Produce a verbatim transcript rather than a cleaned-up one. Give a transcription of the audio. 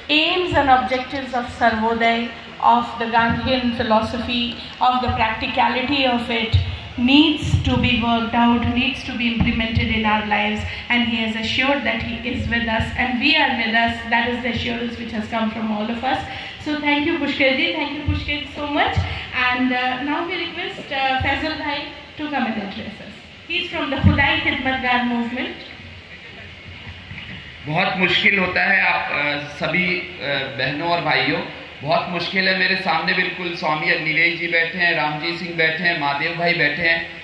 aims and objectives of Sarvodaya, of the Gandhian philosophy, of the practicality of it, needs to be worked out, needs to be implemented in our lives, and he has assured that he is with us and we are with us. That is the assurance which has come from all of us. So thank you Pushkarji, thank you Pushkar so much, and uh, now we request uh, Faisal Bhai to come and address us. He is from the Khudai Khidmatgar movement. बहुत मुश्किल होता है आप सभी बहनों और भाइयों, बहुत मुश्किल है। मेरे सामने बिल्कुल स्वामी अग्निवेश जी बैठे हैं, रामजी सिंह बैठे हैं, महादेव भाई बैठे हैं,